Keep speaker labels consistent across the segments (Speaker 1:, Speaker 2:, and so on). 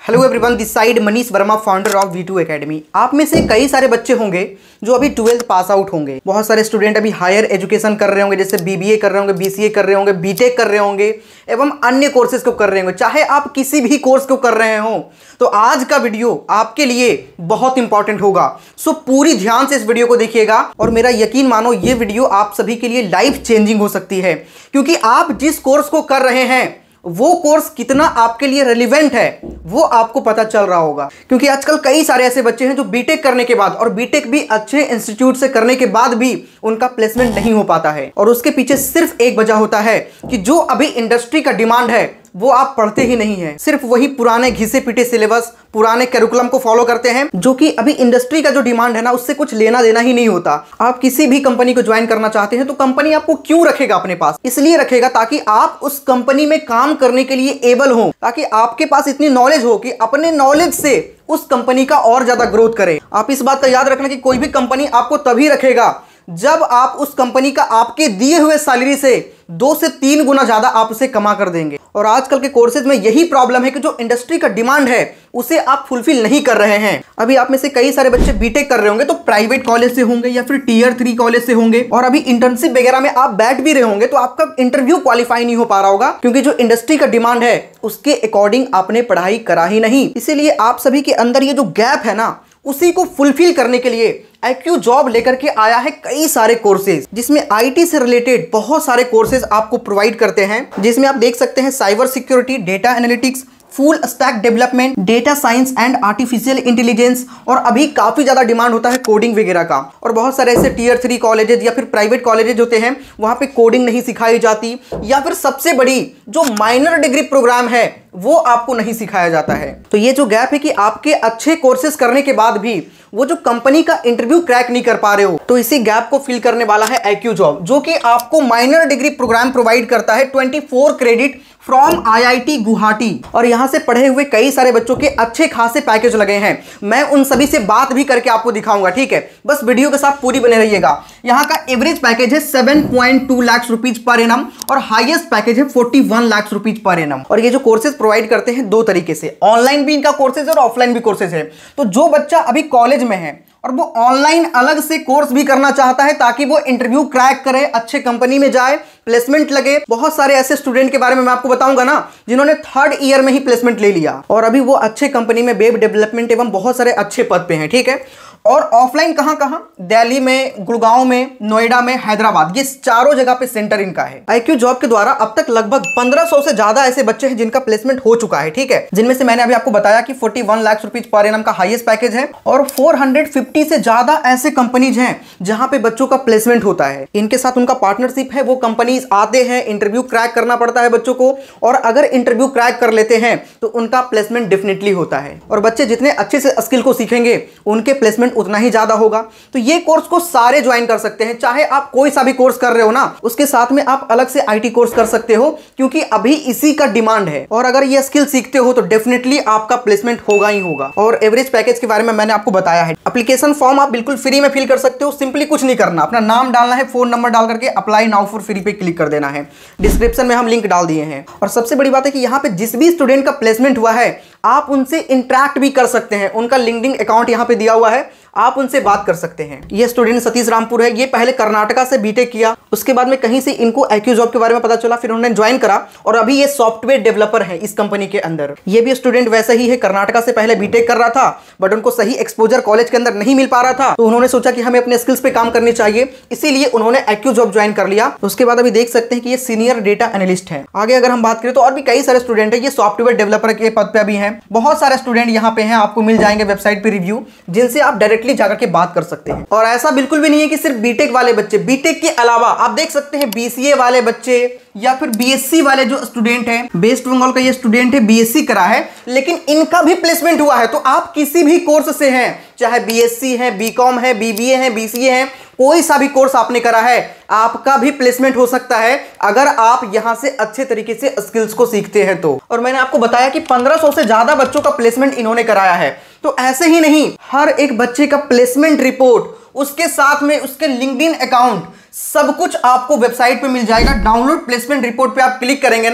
Speaker 1: Hello everyone, this side Manish Verma, founder of V2 academy. आप में से कई सारे बच्चे होंगे जो अभी 12th पास आउट होंगे। बहुत सारे स्टूडेंट अभी हायर एजुकेशन कर रहे होंगे, जैसे BBA कर रहे होंगे, BCA कर रहे होंगे, BTech कर रहे होंगे एवं अन्य कोर्सेज को कर रहे होंगे। चाहे आप किसी भी कोर्स को कर रहे हो तो आज का वीडियो आपके लिए बहुत इंपॉर्टेंट होगा। सो पूरी ध्यान से इस वीडियो को देखिएगा और मेरा यकीन मानो ये वीडियो आप सभी के लिए लाइफ चेंजिंग हो सकती है, क्योंकि आप जिस कोर्स को कर रहे हैं वो कोर्स कितना आपके लिए रेलिवेंट है वो आपको पता चल रहा होगा। क्योंकि आजकल कई सारे ऐसे बच्चे हैं जो बीटेक करने के बाद, और बीटेक भी अच्छे इंस्टीट्यूट से करने के बाद भी उनका प्लेसमेंट नहीं हो पाता है। और उसके पीछे सिर्फ एक वजह होता है कि जो अभी इंडस्ट्री का डिमांड है वो आप पढ़ते ही नहीं है, सिर्फ वही पुराने घिसे पीटे सिलेबस, पुराने करिकुलम को फॉलो करते हैं, जो कि अभी इंडस्ट्री का जो डिमांड है ना उससे कुछ लेना देना ही नहीं होता। आप किसी भी कंपनी को ज्वाइन करना चाहते हैं तो कंपनी आपको क्यों रखेगा अपने पास? इसलिए रखेगा ताकि आप उस कंपनी में काम करने के लिए एबल हो, ताकि आपके पास इतनी नॉलेज हो कि अपने नॉलेज से उस कंपनी का और ज्यादा ग्रोथ करे। आप इस बात का याद रखना कि कोई भी कंपनी आपको तभी रखेगा जब आप उस कंपनी का आपके दिए हुए सैलरी से 2 से 3 गुना ज्यादा आप उसे कमा कर देंगे। और आजकल के कोर्सेज में यही प्रॉब्लम है कि जो इंडस्ट्री का डिमांड है उसे आप फुलफिल नहीं कर रहे हैं। अभी आप में से कई सारे बच्चे बीटेक कर रहे होंगे तो प्राइवेट कॉलेज से होंगे या फिर Tier 3 कॉलेज से होंगे, और अभी इंटर्नशिप वगैरह में आप बैठ भी रहे होंगे तो आपका इंटरव्यू क्वालिफाई नहीं हो पा रहा होगा, क्योंकि जो इंडस्ट्री का डिमांड है उसके अकॉर्डिंग आपने पढ़ाई करा ही नहीं। इसीलिए आप सभी के अंदर ये जो गैप है ना उसी को फुलफिल करने के लिए IQ जॉब लेकर के आया है कई सारे कोर्सेज, जिसमें IT से रिलेटेड बहुत सारे कोर्सेज आपको प्रोवाइड करते हैं। जिसमें आप देख सकते हैं cyber security, data analytics, full stack development, data science and artificial intelligence, और अभी काफी ज्यादा डिमांड होता है कोडिंग वगैरह का। और बहुत सारे ऐसे Tier 3 कॉलेजेस या फिर प्राइवेट कॉलेजेस होते हैं वहां पे कोडिंग नहीं सिखाई जाती, या फिर सबसे बड़ी जो माइनर डिग्री प्रोग्राम है वो आपको नहीं सिखाया जाता है। तो ये जो गैप है कि आपके अच्छे कोर्सेज करने के बाद भी वो जो कंपनी का इंटरव्यू क्रैक नहीं कर पा रहे हो, तो इसी गैप को फिल करने वाला है IQ जॉब, जो कि आपको माइनर डिग्री प्रोग्राम प्रोवाइड करता है 24 क्रेडिट फ्रॉम IIT गुवाहाटी। और यहां से पढ़े हुए कई सारे बच्चों के अच्छे खासे पैकेज लगे हैं। मैं उन सभी से बात भी करके आपको दिखाऊंगा, ठीक है? बस वीडियो के साथ पूरी बने रहिएगा। यहाँ का एवरेज पैकेज है 7.2 लाख रुपीज पर एनम और हाईएस्ट पैकेज है 41 लाख रुपीज पर एनम। और ये जो कोर्सेज प्रोवाइड करते हैं 2 तरीके से, ऑनलाइन भी इनका कोर्सेज और ऑफलाइन भी कोर्सेज है। तो जो बच्चा अभी कॉलेज में है और वो ऑनलाइन अलग से कोर्स भी करना चाहता है ताकि वो इंटरव्यू क्रैक करे, अच्छे कंपनी में जाए, प्लेसमेंट लगे। बहुत सारे ऐसे स्टूडेंट के बारे में मैं आपको बताऊंगा ना जिन्होंने 3rd ईयर में ही प्लेसमेंट ले लिया और अभी वो अच्छे कंपनी में वेब डेवलपमेंट एवं बहुत सारे अच्छे पद पे हैं, ठीक है? और ऑफलाइन कहां कहां? दिल्ली में, गुड़गांव में, नोएडा में, हैदराबाद, ये चारों जगह पे सेंटर इनका है। IQ जॉब के द्वारा अब तक लगभग 1500 से ज्यादा ऐसे बच्चे हैं जिनका प्लेसमेंट हो चुका है, ठीक है? जिनमें से मैंने अभी आपको बताया कि 41 लाख रुपीज पर एनम का हाईएस्ट पैकेज है, और 450 से ज्यादा ऐसे कंपनीज हैं जहां पे बच्चों का प्लेसमेंट होता है। इनके साथ उनका पार्टनरशिप है, वो कंपनीज आते हैं, इंटरव्यू क्रैक करना पड़ता है बच्चों को, और अगर इंटरव्यू क्रैक कर लेते हैं तो उनका प्लेसमेंट डेफिनेटली होता है। और बच्चे जितने अच्छे से स्किल को सीखेंगे उनके प्लेसमेंट उतना ही ज्यादा होगा। तो ये कोर्स को सारे ज्वाइन कर सकते हैं, चाहे आप कोई सा भी कोर्स कर रहे हो ना उसके साथ में आप अलग से IT कोर्स कर सकते हो, क्योंकि अभी इसी का डिमांड है। और अगर ये स्किल सीखते हो तो डेफिनेटली आपका प्लेसमेंट होगा ही होगा। और एवरेज पैकेज के बारे में मैंने आपको बताया है। एप्लीकेशन फॉर्म आप बिल्कुल फ्री में फिल कर सकते हो। सिंपली कुछ नहीं करना, अपना नाम डालना है, फोन नंबर डाल करके अप्लाई नाउ फॉर फ्री पे क्लिक कर देना है। डिस्क्रिप्शन में हम लिंक डाल दिए हैं। और सबसे बड़ी बात है कि यहाँ पे जिस भी स्टूडेंट का प्लेसमेंट हुआ है आप उनसे इंटरेक्ट भी कर सकते हैं। उनका लिंक्डइन अकाउंट यहाँ पे दिया हुआ है, आप उनसे बात कर सकते हैं। ये स्टूडेंट सतीश रामपुर है, ये पहले कर्नाटका से बीटेक किया, उसके बाद में कहीं से इनको IQ जॉब के बारे में पता चला, फिर उन्होंने ज्वाइन करा और अभी ये सॉफ्टवेयर डेवलपर है इस कंपनी के अंदर। ये भी स्टूडेंट वैसे ही है, कर्नाटका से पहले बीटेक कर रहा था बट उनको सही एक्सपोजर कॉलेज के अंदर नहीं मिल पा रहा था, तो उन्होंने सोचा कि हमें अपने स्किल्स पे काम करनी चाहिए, इसीलिए उन्होंने IQ जॉब ज्वाइन कर लिया। उसके बाद अभी देख सकते हैं कि ये सीनियर डेटा एनालिस्ट है। आगे अगर हम बात करें तो और भी कई सारे स्टूडेंट है, ये सॉफ्टवेयर डेवलपर के पद पे भी हैं। बहुत सारे स्टूडेंट यहाँ पे हैं, आपको मिल जाएंगे वेबसाइट पे रिव्यू, जिनसे आप डायरेक्टली जाकर के बात कर सकते हैं। और ऐसा बिल्कुल भी नहीं है कि सिर्फ बीटेक वाले बच्चे, बीटेक के अलावा आप देख सकते हैं BCA वाले बच्चे या फिर BSc वाले जो स्टूडेंट हैं। वेस्ट बंगाल का ये स्टूडेंट है, BSc करा है लेकिन इनका भी प्लेसमेंट हुआ है। तो आप किसी भी कोर्स से हैं, चाहे BSc है, BCom है, BBA है, BCA है, कोई सा भी कोर्स आपने करा है आपका भी प्लेसमेंट हो सकता है अगर आप यहां से अच्छे तरीके से स्किल्स को सीखते हैं तो। और मैंने आपको बताया कि 1500 से ज्यादा बच्चों का प्लेसमेंट इन्होंने कराया है। तो ऐसे ही नहीं, हर एक बच्चे का प्लेसमेंट रिपोर्ट, उसके साथ में उसके लिंक्डइन अकाउंट, सब कुछ आपको वेबसाइट पे मिल जाएगा। डाउनलोड प्लेसमेंट रिपोर्ट पे आप क्लिक करेंगे ना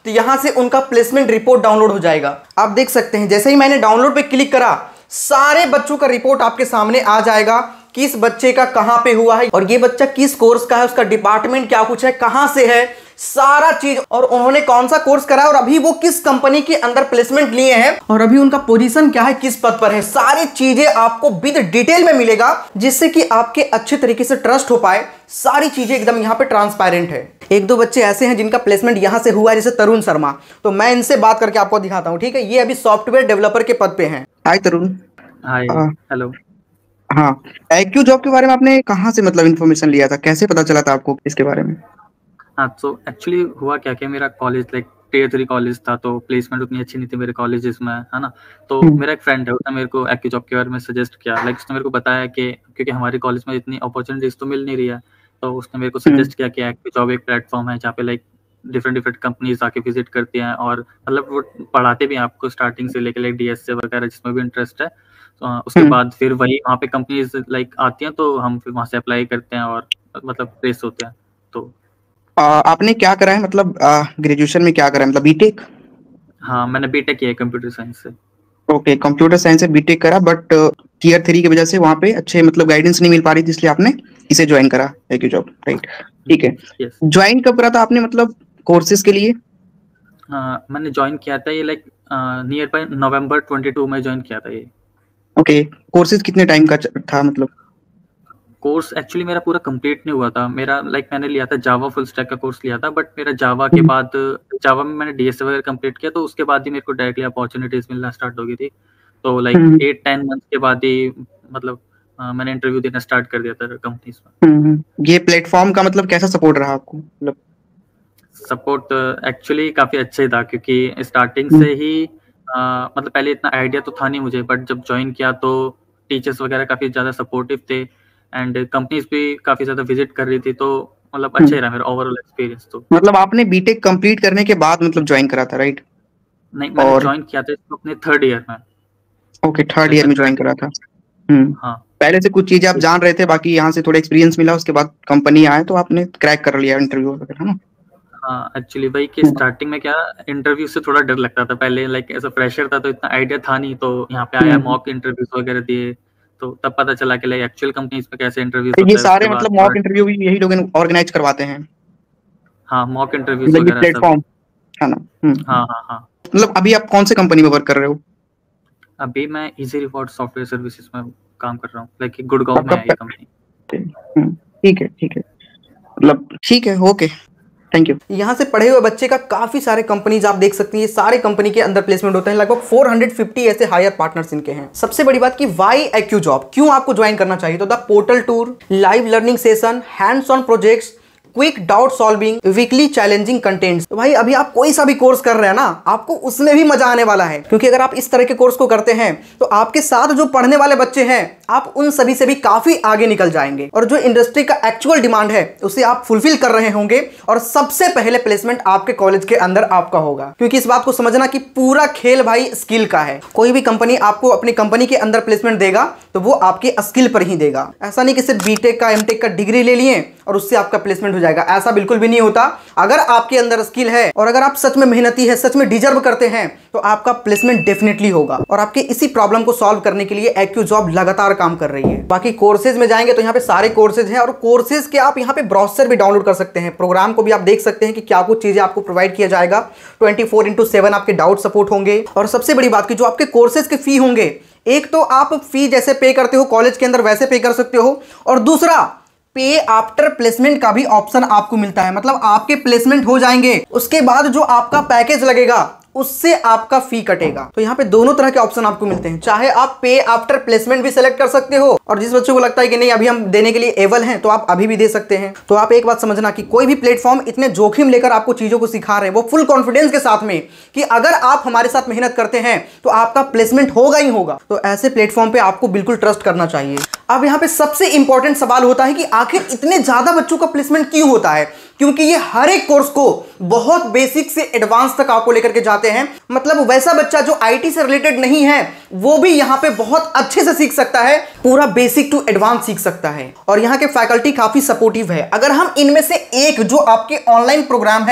Speaker 1: तो यहाँ से उनका प्लेसमेंट रिपोर्ट डाउनलोड हो जाएगा। आप देख सकते हैं जैसे ही मैंने डाउनलोड पे क्लिक करा, सारे बच्चों का रिपोर्ट आपके सामने आ जाएगा, किस बच्चे का कहां पे हुआ है और ये बच्चा किस कोर्स का है, उसका डिपार्टमेंट क्या कुछ है, कहां से है, सारा चीज, और उन्होंने कौन सा कोर्स करा और अभी वो किस कंपनी के अंदर प्लेसमेंट लिए हैं और अभी उनका पोजीशन क्या है, किस पद पर है, सारी चीजें आपको विद डिटेल में मिलेगा, जिससे कि आपके अच्छे तरीके से ट्रस्ट हो पाए। सारी चीजें एकदम यहाँ पे ट्रांसपेरेंट है। एक दो बच्चे ऐसे हैं जिनका प्लेसमेंट यहां से हुआ है, जैसे तरुण शर्मा, तो मैं इनसे बात करके आपको दिखाता हूं, ठीक है। ये अभी सॉफ्टवेयर डेवलपर के पद पे हैं। हाय तरुण।
Speaker 2: हाय। हेलो।
Speaker 1: हाँ, एक्यू जॉब के बारे में आपने कहाँ से मतलब इन्फॉर्मेशन लिया था, कैसे पता चला था आपको इसके बारे में?
Speaker 2: हाँ, तो एक्चुअली हुआ क्या कि मेरा कॉलेज लाइक टियर 3 कॉलेज था, तो प्लेसमेंट उतनी अच्छी नहीं थी मेरे कॉलेजेस में, है ना। तो मेरा एक फ्रेंड है, उसने मेरे को एक्यू जॉब के बारे में सजेस्ट किया। लाइक उसने मेरे को बताया कि क्योंकि हमारे कॉलेज में इतनी अपॉर्चुनिटीज तो मिल नहीं रही है, तो उसने मेरे को सजेस्ट किया कि एक्यू जॉब एक प्लेटफॉर्म है जहाँ पे लाइक डिफरेंट कंपनीज आके विजिट करती हैं और मतलब वो पढ़ाते भी हैं आपको स्टार्टिंग से लेकर लाइक डीएसए वगैरह जिसमें भी इंटरेस्ट है। तो उसके बाद फिर वही वहाँ पे कंपनीज लाइक आती हैं, तो हम फिर वहाँ से अप्लाई करते हैं और मतलब प्लेस होते हैं। तो
Speaker 1: आपने क्या करा है, मतलब ग्रेजुएशन में क्या करा है, मतलब बीटेक?
Speaker 2: हाँ, मैंने बीटेक किया है कंप्यूटर साइंस से।
Speaker 1: ओके, कंप्यूटर साइंस से बीटेक करा, बट टियर 3 की वजह से वहाँ पे अच्छे मतलब गाइडेंस नहीं मिल पा रही थी, इसलिए आपने इसे ज्वाइन करा एक्यू जॉब, राइट? ठीक है। ज्वाइन कब करा था आपने, मतलब कोर्सेज के लिए?
Speaker 2: मैंने ज्वाइन किया था ये लाइक नियर बाय नवंबर 22 में ज्वाइन किया था ये।
Speaker 1: ओके, कोर्सेज कितने टाइम का था मतलब?
Speaker 2: कोर्स एक्चुअली मेरा पूरा कंप्लीट नहीं हुआ था। मेरा लाइक मैंने लिया था जावा फुल स्टैक का कोर्स लिया था, बट मेरा जावा के बाद जावा में मैंने डीएसए वगैरह कंप्लीट किया, तो उसके बाद ही मेरे को डायरेक्टली अपॉर्चुनिटीज मिलना स्टार्ट हो गई थी। तो लाइक 8-10 मंथ के बाद ही मतलब मैंने इंटरव्यू देना स्टार्ट कर दिया था कंपनीज में।
Speaker 1: ये प्लेटफॉर्म का मतलब कैसा सपोर्ट रहा आपको? मतलब
Speaker 2: सपोर्ट एक्चुअली काफी अच्छा ही था, क्योंकि स्टार्टिंग से ही मतलब पहले इतना आइडिया तो था नहीं मुझे, बट जब ज्वाइन किया तो टीचर्स वगैरह काफी ज्यादा सपोर्टिव थे एंड कंपनीज भी काफी ज्यादा विजिट कर रही थी, तो मतलब अच्छा ही रहा मेरा ओवरऑल एक्सपीरियंस। तो मतलब
Speaker 1: आपने बीटेक कंप्लीट करने के बाद मतलब ज्वाइन करा था, राइट?
Speaker 2: नहीं, मैंने ज्वाइन किया था इसको अपने 3rd ईयर में।
Speaker 1: ओके, 3rd ईयर में ज्वाइन करा था।
Speaker 2: हाँ,
Speaker 1: पहले से कुछ चीजें आप जान रहे थे, बाकी यहाँ से थोड़ा एक्सपीरियंस मिला, उसके बाद कंपनी आए तो आपने क्रैक कर लिया इंटरव्यू वगैरह, है ना?
Speaker 2: हाँ, एक्चुअली भाई कि स्टार्टिंग में क्या इंटरव्यू से थोड़ा डर लगता था पहले, लाइक एज अ फ्रेशर था तो इतना आइडिया था नहीं, तो यहाँ पे आया मॉक इंटरव्यूज वगैरह दिए, तो तब पता चला कि लाइक एक्चुअल कंपनीज पे कैसे इंटरव्यूज होता है।
Speaker 1: ये सारे मतलब मॉक इंटरव्यू भी यही लोग ऑर्गेनाइज करवाते हैं?
Speaker 2: हाँ, मॉक इंटरव्यूज वगैरह
Speaker 1: प्लेटफॉर्म है ना?
Speaker 2: हाँ हाँ हाँ।
Speaker 1: मतलब अभी आप कौन से कंपनी में वर्क कर रहे हो?
Speaker 2: अभी मैं इजी रिवॉर्ड सॉफ्टवेयर सर्विसेज में काम कर रहा हूँ, लाइक गुड़गांव में है ये कंपनी।
Speaker 1: ठीक है, मतलब ठीक है, ओके, थैंक यू। यहाँ से पढ़े हुए बच्चे का काफी सारे कंपनीज आप देख सकती हैं, ये सारे कंपनी के अंदर प्लेसमेंट होते हैं, लगभग 450 ऐसे हायर पार्टनर्स इनके हैं। सबसे बड़ी बात कि वाई एक्यू जॉब क्यों आपको ज्वाइन करना चाहिए, तो the portal tour, live learning session, hands on projects, quick doubt solving, weekly challenging contents. तो भाई अभी आप कोई सा भी कोर्स कर रहे हैं ना, आपको उसमें भी मजा आने वाला है, क्योंकि अगर आप इस तरह के कोर्स को करते हैं तो आपके साथ जो पढ़ने वाले बच्चे हैं, आप उन सभी से भी काफी आगे निकल जाएंगे और जो इंडस्ट्री का एक्चुअल डिमांड है उसे आप फुलफिल कर रहे होंगे और सबसे पहले प्लेसमेंट आपके कॉलेज के अंदर आपका होगा। क्योंकि इस बात को समझना कि पूरा खेल भाई स्किल का है। कोई भी कंपनी आपको अपनी कंपनी के अंदर प्लेसमेंट देगा तो वो आपके स्किल पर ही देगा। ऐसा नहीं कि सिर्फ बीटेक का एमटेक का डिग्री ले लिए और उससे आपका प्लेसमेंट हो जाएगा, ऐसा बिल्कुल भी नहीं होता। अगर आपके अंदर स्किल है और अगर आप सच में मेहनती है, सच में डिजर्व करते हैं, तो आपका प्लेसमेंट डेफिनेटली होगा। और आपके इसी प्रॉब्लम को सॉल्व करने के लिए एक्यू जॉब लगातार काम कर रही है। बाकी कोर्सेज में जाएंगे तो यहाँ पे सारे कोर्सेज हैं और कोर्सेज के आप यहाँ पे ब्राउज़र भी डाउनलोड कर सकते हैं। प्रोग्राम को भी आप देख सकते हैं कि क्या कुछ चीजें आपको प्रोवाइड किया जाएगा। 24/7 आपके डाउट सपोर्ट होंगे। और सबसे बड़ी बात कि जो आपके कोर्सेज के फी होंगे, एक तो आप फी जैसे पे करते हो कॉलेज के अंदर वैसे पे कर सकते हो, और दूसरा पे आफ्टर प्लेसमेंट का भी ऑप्शन आपको मिलता है। मतलब आपके प्लेसमेंट हो जाएंगे, उसके बाद जो आपका पैकेज लगेगा उससे आपका फी कटेगा। तो यहाँ पे दोनों तरह के ऑप्शन आपको मिलते हैं। चाहे आप पे आफ्टर प्लेसमेंट भी सेलेक्ट कर सकते हो, और जिस बच्चों को लगता है कि नहीं अभी हम देने के लिए एबल हैं तो आप अभी भी दे सकते हैं। तो आप एक बात समझना कि कोई भी प्लेटफॉर्म इतने जोखिम लेकर आपको चीजों को सिखा रहे हैं, वो फुल कॉन्फिडेंस के साथ में कि अगर आप हमारे साथ मेहनत करते हैं तो आपका प्लेसमेंट होगा ही होगा। तो ऐसे प्लेटफॉर्म पे आपको बिल्कुल ट्रस्ट करना चाहिए। अब यहाँ पे सबसे इंपॉर्टेंट सवाल होता है कि आखिर इतने ज्यादा बच्चों का प्लेसमेंट क्यों होता है? क्योंकि ये हर एक कोर्स को बहुत बेसिक से एडवांस तक आपको लेकर के जाते हैं। मतलब वैसा बच्चा जो आईटी से रिलेटेड नहीं है वो भी यहाँ पे बहुत अच्छे से सीख सकता है, पूरा बेसिक टू एडवांस सीख सकता है। और यहाँ के फैकल्टी काफी सपोर्टिव है। अगर हम इनमें से एक जो आपके ऑनलाइन प्रोग्राम है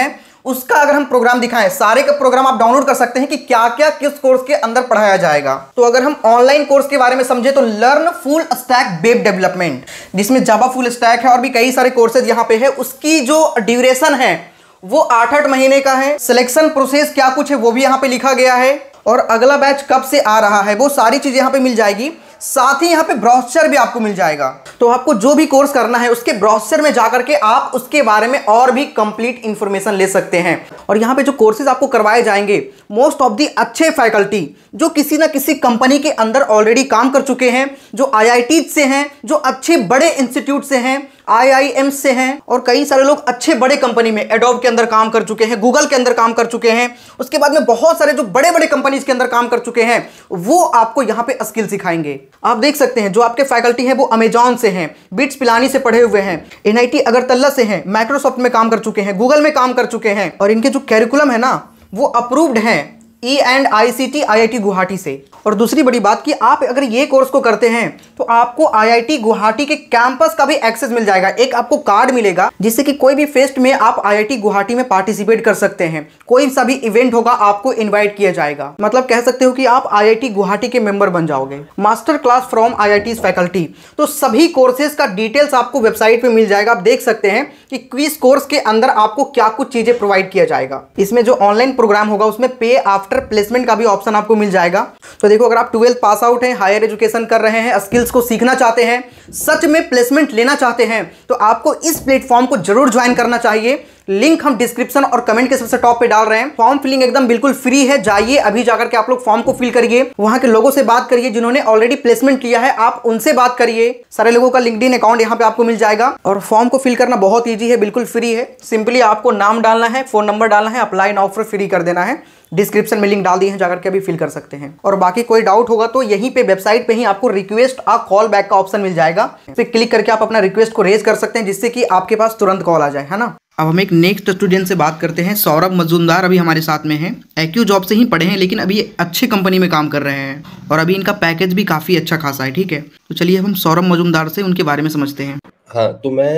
Speaker 1: उसका अगर हम प्रोग्राम दिखाएं, सारे का प्रोग्राम आप डाउनलोड कर सकते हैं कि क्या क्या किस कोर्स के अंदर पढ़ाया जाएगा। तो अगर हम ऑनलाइन कोर्स के बारे में समझे तो learn full stack web development, जिसमें जावा फुल स्टैक है और भी कई सारे कोर्सेज यहाँ पे है। उसकी जो ड्यूरेशन है वो 8-8 महीने का है। सिलेक्शन प्रोसेस क्या कुछ है वो भी यहाँ पे लिखा गया है, और अगला बैच कब से आ रहा है वो सारी चीजें यहाँ पे मिल जाएगी। साथ ही यहाँ पे ब्रोशर भी आपको मिल जाएगा। तो आपको जो भी कोर्स करना है उसके ब्रोशर में जाकर के आप उसके बारे में और भी कंप्लीट इंफॉर्मेशन ले सकते हैं। और यहाँ पे जो कोर्सेज आपको करवाए जाएंगे, मोस्ट ऑफ दी अच्छे फैकल्टी जो किसी ना किसी कंपनी के अंदर ऑलरेडी काम कर चुके हैं, जो आईआईटी से हैं, जो अच्छे बड़े इंस्टीट्यूट से हैं, आईआईएम से हैं, और कई सारे लोग अच्छे बड़े कंपनी में एडोब के अंदर काम कर चुके हैं, गूगल के अंदर काम कर चुके हैं, उसके बाद में बहुत सारे जो बड़े बड़े कंपनीज के अंदर काम कर चुके हैं, वो आपको यहाँ पे स्किल सिखाएंगे। आप देख सकते हैं जो आपके फैकल्टी हैं वो अमेजॉन से हैं, बिट्स पिलानी से पढ़े हुए हैं, एनआईटी अगरतला से हैं, माइक्रोसॉफ्ट में काम कर चुके हैं, गूगल में काम कर चुके हैं, और इनके जो कैरिकुलम है ना वो अप्रूव्ड हैं E&ICT IIT गुवाहाटी से। और दूसरी बड़ी बात कि आप अगर ये कोर्स को करते हैं तो आपको IIT गुवाहाटी के कैंपस का भी एक्सेस मिल जाएगा। एक आपको कार्ड मिलेगा जिससे कि कोई भी फेस्ट में आप IIT गुवाहाटी में पार्टिसिपेट कर सकते हैं। कोई सा भी इवेंट होगा आपको इनवाइट किया जाएगा। मतलब कह सकते हो कि आप IIT गुवाहाटी के मेंबर बन जाओगे। Master class from IIT faculty, तो सभी कोर्सेज का डिटेल्स आपको वेबसाइट पे मिल जाएगा। आप देख सकते हैं कि क्विज कोर्स के अंदर आपको क्या कुछ चीजें प्रोवाइड किया जाएगा। इसमें जो ऑनलाइन प्रोग्राम होगा उसमें पे आफ्टर प्लेसमेंट का भी ऑप्शन आपको मिल जाएगा। तो देखो, अगर आप 12th पास आउट हैं, हायर एजुकेशन कर रहे हैं, स्किल्स को सीखना चाहते हैं, सच में प्लेसमेंट लेना चाहते हैं, तो आपको इस प्लेटफॉर्म को जरूर ज्वाइन करना चाहिए। लिंक हम डिस्क्रिप्शन और कमेंट के सबसे टॉप पे डाल रहे हैं। फॉर्म फिलिंग एकदम बिल्कुल फ्री है। जाइए अभी जाकर के आप लोग फॉर्म को फिल करिए, वहां के लोगों से बात करिए जिन्होंने ऑलरेडी प्लेसमेंट लिया है, आप उनसे बात करिए। सारे लोगों का लिंक्डइन अकाउंट यहाँ पे आपको मिल जाएगा। और फॉर्म को फिल करना बहुत ईजी है, बिल्कुल फ्री है। सिंपली आपको नाम डालना है, फोन नंबर डालना है, अप्लाई नाउ फॉर फ्री कर देना है। डिस्क्रिप्शन में लिंक डाल दिए हैं, जाकर के अभी फिल कर सकते हैं। और बाकी कोई डाउट होगा तो यहीं पे वेबसाइट पे ही आपको रिक्वेस्ट आ कॉल बैक का ऑप्शन मिल जाएगा। इस पे क्लिक करके आप अपना रिक्वेस्ट को रेज कर सकते हैं, जिससे कि आपके पास तुरंत कॉल आ जाए, है ना। अब हम एक नेक्स्ट स्टूडेंट से बात करते हैं। सौरभ मजूमदार अभी हमारे साथ में हैं। एक्यू जॉब से ही पढ़े हैं, लेकिन अभी अच्छी कंपनी में काम कर रहे हैं और अभी इनका पैकेज भी काफ़ी अच्छा खासा है। ठीक है, तो चलिए हम सौरभ मजूमदार से उनके बारे में समझते हैं।
Speaker 3: हाँ, तो मैं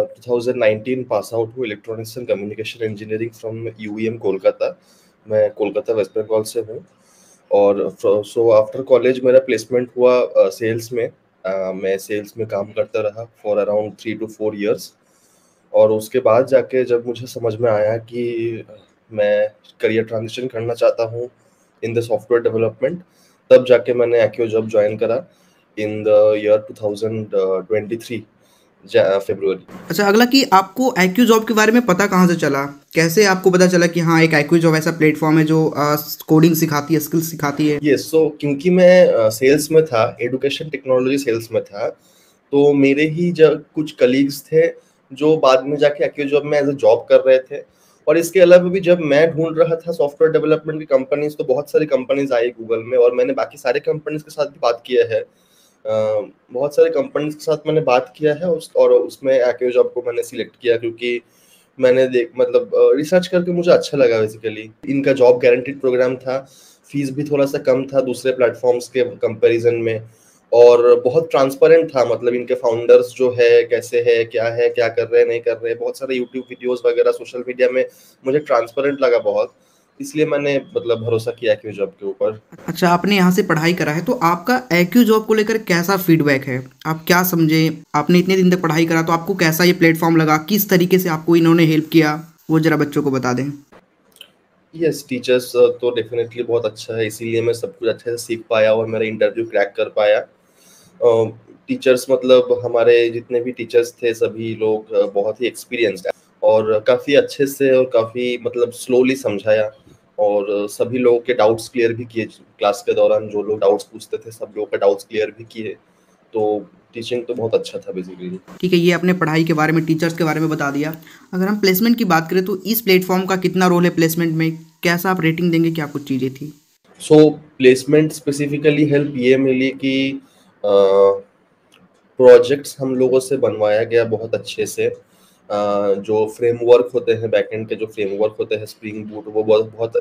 Speaker 3: 2019 पास आउट हूँ electronics and communication engineering from UEM Kolkata. मैं कोलकाता वेस्ट बंगाल से हूँ। और सो आफ्टर कॉलेज मेरा प्लेसमेंट हुआ सेल्स में। मैं सेल्स में काम करता रहा फॉर अराउंड 3 to 4 years। और उसके बाद जाके जब मुझे समझ में आया कि मैं करियर ट्रांजिशन करना चाहता हूँ इन द सॉफ्टवेयर डेवलपमेंट, तब जाके मैंने एक्यू जॉब ज्वाइन करा इन द ईयर 2023 फरवरी।
Speaker 1: अच्छा, अगला कि आपको एक्यू जॉब के बारे में पता कहाँ से चला? कैसे आपको पता चला कि हाँ एक एक्यू जॉब ऐसा प्लेटफॉर्म है जो कोडिंग सिखाती है, स्किल्स सिखाती है?
Speaker 3: यस, सो क्योंकि मैं सेल्स में था, एजुकेशन टेक्नोलॉजी सेल्स में था, तो मेरे ही जब कुछ कलीग्स थे जो बाद में जाके एक्यू जॉब में एज अ जॉब कर रहे थे। और इसके अलावा भी जब मैं ढूंढ रहा था सॉफ्टवेयर डेवलपमेंट की कंपनीज, तो बहुत सारी कंपनीज आई गूगल में, और मैंने बाकी सारे कंपनीज के साथ भी बात किया है। बहुत सारे कंपनीज के साथ मैंने बात किया है और उसमें एक्यू जॉब को मैंने सिलेक्ट किया क्योंकि मैंने रिसर्च करके मुझे अच्छा लगा। बेसिकली इनका जॉब गारंटीड प्रोग्राम था, फीस भी थोड़ा सा कम था दूसरे प्लेटफॉर्म्स के कंपैरिजन में, और बहुत ट्रांसपेरेंट था। मतलब इनके फाउंडर्स जो है कैसे है, क्या कर रहे हैं, नहीं कर रहे हैं, बहुत सारे यूट्यूब वीडियोस वगैरह सोशल मीडिया में मुझे ट्रांसपेरेंट लगा बहुत, इसलिए मैंने भरोसा किया एक्यू जॉब के ऊपर।
Speaker 1: अच्छा, आपने यहाँ से पढ़ाई करा है, तो आपका एक्यू जॉब को लेकर कैसा फीडबैक है? आप क्या समझे? आपने इतने दिन तक पढ़ाई करा तो आपको कैसा ये प्लेटफॉर्म लगा? किस तरीके से आपको इन्होंने हेल्प किया, वो जरा बच्चों को बता दें।
Speaker 3: यस, टीचर्स तो डेफिनेटली बहुत अच्छा है, इसीलिए मैं सब कुछ अच्छे से सीख पाया और मेरा इंटरव्यू क्रैक कर पाया। टीचर्स हमारे जितने भी टीचर्स थे सभी लोग बहुत ही एक्सपीरियंस्ड है और काफ़ी अच्छे से और काफ़ी स्लोली समझाया, और सभी लोगों के डाउट्स क्लियर भी किए क्लास के दौरान। जो लोग डाउट्स पूछते थे सब लोगों के डाउट्स क्लियर भी किए, तो टीचिंग तो बहुत अच्छा था बेसिकली।
Speaker 1: ठीक है, ये आपने पढ़ाई के बारे में, टीचर्स के बारे में बता दिया। अगर हम प्लेसमेंट की बात करें तो इस प्लेटफॉर्म का कितना रोल है प्लेसमेंट में? कैसा आप रेटिंग देंगे, क्या कुछ चीज़ें थी?
Speaker 3: सो प्लेसमेंट स्पेसिफिकली हेल्प ये मिली कि प्रोजेक्ट्स हम लोगों से बनवाया गया बहुत अच्छे से। जो फ्रेमवर्क होते हैं, बैकएंड के जो फ्रेमवर्क होते हैं स्प्रिंग बूट, वो बहुत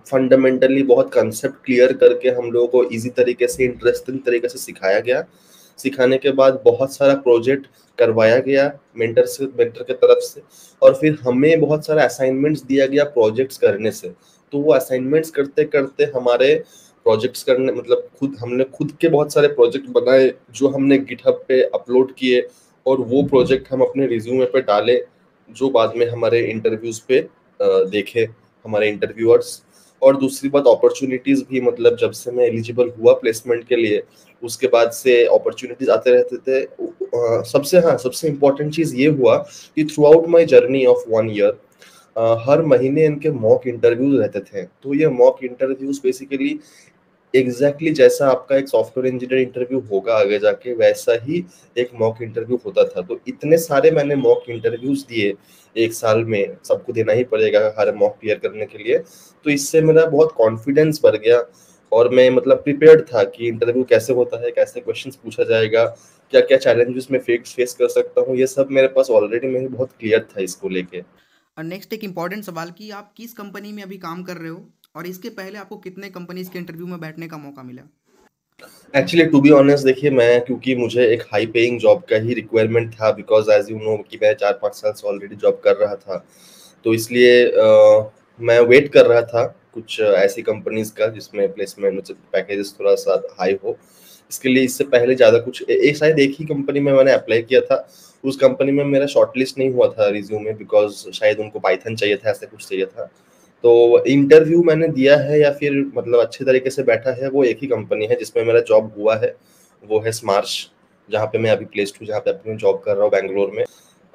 Speaker 3: फंडामेंटली बहुत कंसेप्ट क्लियर करके हम लोगों को इजी तरीके से, इंटरेस्टिंग तरीके से सिखाया गया, सिखाने के बाद बहुत सारा प्रोजेक्ट करवाया गया मेंटर के तरफ से, और फिर हमें बहुत सारा असाइनमेंट्स दिया गया प्रोजेक्ट्स करने से। तो वो असाइनमेंट्स करते करते हमारे प्रोजेक्ट्स करने मतलब हमने खुद के बहुत सारे प्रोजेक्ट बनाए जो हमने गिटहब पे अपलोड किए, और वो प्रोजेक्ट हम अपने रिज्यूमे पे डाले, जो बाद में हमारे इंटरव्यूज पे देखे हमारे इंटरव्यूअर्स। और दूसरी बात अपॉर्चुनिटीज भी, मतलब जब से मैं एलिजिबल हुआ प्लेसमेंट के लिए उसके बाद से अपॉर्चुनिटीज आते रहते थे। सबसे इम्पोर्टेंट चीज ये हुआ कि throughout my journey of 1 year हर महीने इनके मॉक इंटरव्यूज रहते थे। तो ये मॉक इंटरव्यूज बेसिकली एग्जैक्टली जैसा आपका एक सॉफ्टवेयर इंजीनियर इंटरव्यू होगा आगे जाके, वैसा ही एक मॉक इंटरव्यू होता था। तो इतने सारे मैंने मॉक इंटरव्यूज दिए 1 साल में, सबको देना ही पड़ेगा हर मॉक क्लियर करने के लिए। तो इससे मेरा बहुत कॉन्फिडेंस बढ़ गया, और मैं मतलब प्रिपेयर्ड था कि इंटरव्यू कैसे होता है, कैसे क्वेश्चंस पूछा जाएगा, क्या क्या चैलेंजेस मैं फेस कर सकता हूँ, ये सब मेरे पास ऑलरेडी मैं बहुत क्लियर था इसको लेके।
Speaker 1: और नेक्स्ट एक इम्पॉर्टेंट सवाल कि आप किस कंपनी में अभी काम कर रहे हो और इसके पहले आपको कितने कंपनीज के इंटरव्यू में बैठने का मौका मिला?
Speaker 3: एक्चुअली टू बी ऑनेस्ट देखिए, मैं क्योंकि मुझे एक हाई पेइंग जॉब का ही रिक्वायरमेंट था, बिकॉज एज यू नो कि मैं 4-5 साल से ऑलरेडी जॉब कर रहा था। तो इसलिए मैं वेट कर रहा था कुछ ऐसी कंपनीज का जिसमें प्लेसमेंट पैकेजेस थोड़ा सा हाई हो। इसके लिए इससे पहले ज़्यादा कुछ शायद एक ही कंपनी में मैंने अप्लाई किया था। उस कंपनी में मेरा शॉर्टलिस्ट नहीं हुआ था रिज्यूमे, बिकॉज शायद उनको पाइथन चाहिए था, ऐसा कुछ चाहिए था। तो इंटरव्यू मैंने दिया है या फिर मतलब अच्छे तरीके से बैठा है, वो एक ही कंपनी है जिसमें मेरा जॉब हुआ है, वो है स्मार्श, जहाँ पे मैं अभी प्लेस्ड हूँ, जहाँ पे अभी मैं जॉब कर रहा हूँ बैंगलोर में।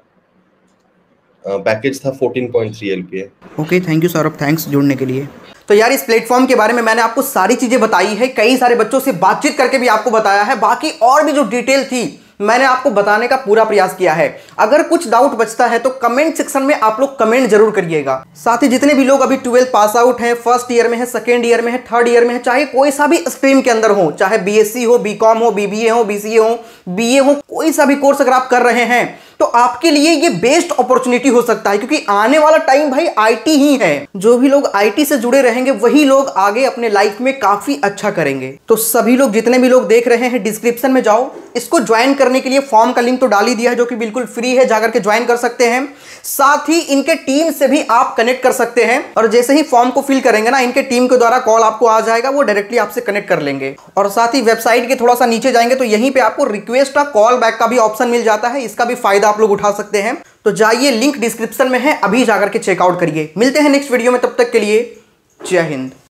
Speaker 3: पैकेज था 14.3 LPA।
Speaker 1: Okay, thank you Saurabh, thanks जुड़ने के लिए। तो यार इस प्लेटफॉर्म के बारे में मैंने आपको सारी चीज़ें बताई है, कई सारे बच्चों से बातचीत करके भी आपको बताया है, बाकी और भी जो डिटेल थी मैंने आपको बताने का पूरा प्रयास किया है। अगर कुछ डाउट बचता है तो कमेंट सेक्शन में आप लोग कमेंट जरूर करिएगा। साथ ही जितने भी लोग अभी 12th पास आउट हैं, फर्स्ट ईयर में है, सेकेंड ईयर में है, थर्ड ईयर में है, चाहे कोई सा भी स्ट्रीम के अंदर हो, चाहे BSc हो, BCom हो, BBA हो, BCA हो, BA हो, कोई सा भी कोर्स अगर आप कर रहे हैं तो आपके लिए ये बेस्ट अपॉर्चुनिटी हो सकता है, क्योंकि आने वाला टाइम भाई आईटी ही है। जो भी लोग आईटी से जुड़े रहेंगे वही लोग आगे अपने लाइफ में काफी अच्छा करेंगे। तो सभी लोग, जितने भी लोग देख रहे हैं, डिस्क्रिप्शन में जाओ, इसको ज्वाइन करने के लिए फॉर्म का लिंक तो डाल ही दिया है, जो कि बिल्कुल फ्री है, जाकर के ज्वाइन कर सकते हैं। साथ ही इनके टीम से भी आप कनेक्ट कर सकते हैं, और जैसे ही फॉर्म को फिल करेंगे ना, इनके टीम के द्वारा कॉल आपको आ जाएगा, वो डायरेक्टली आपसे कनेक्ट कर लेंगे। और साथ ही वेबसाइट के थोड़ा सा नीचे जाएंगे तो यहीं पे आपको रिक्वेस्ट का कॉल बैक का भी ऑप्शन मिल जाता है, इसका भी फायदा आप लोग उठा सकते हैं। तो जाइए, लिंक डिस्क्रिप्शन में है, अभी जाकर के चेकआउट करिए। मिलते हैं नेक्स्ट वीडियो में, तब तक के लिए जय हिंद।